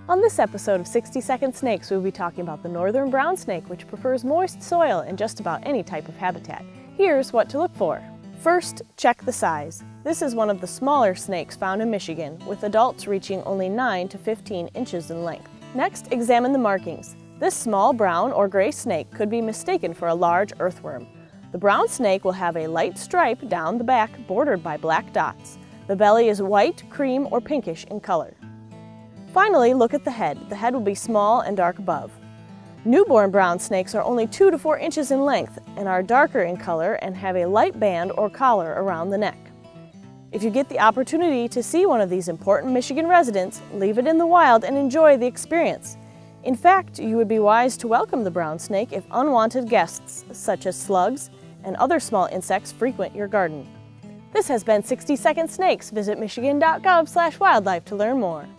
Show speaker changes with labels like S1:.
S1: On this episode of 60 Second Snakes, we'll be talking about the northern brown snake, which prefers moist soil in just about any type of habitat. Here's what to look for. First, check the size. This is one of the smaller snakes found in Michigan, with adults reaching only 9 to 15 inches in length. Next, examine the markings. This small brown or gray snake could be mistaken for a large earthworm. The brown snake will have a light stripe down the back bordered by black dots. The belly is white, cream, or pinkish in color. Finally, look at the head. The head will be small and dark above. Newborn brown snakes are only 2 to 4 inches in length and are darker in color and have a light band or collar around the neck. If you get the opportunity to see one of these important Michigan residents, leave it in the wild and enjoy the experience. In fact, you would be wise to welcome the brown snake if unwanted guests, such as slugs and other small insects, frequent your garden. This has been 60 Second Snakes. Visit michigan.gov/wildlife to learn more.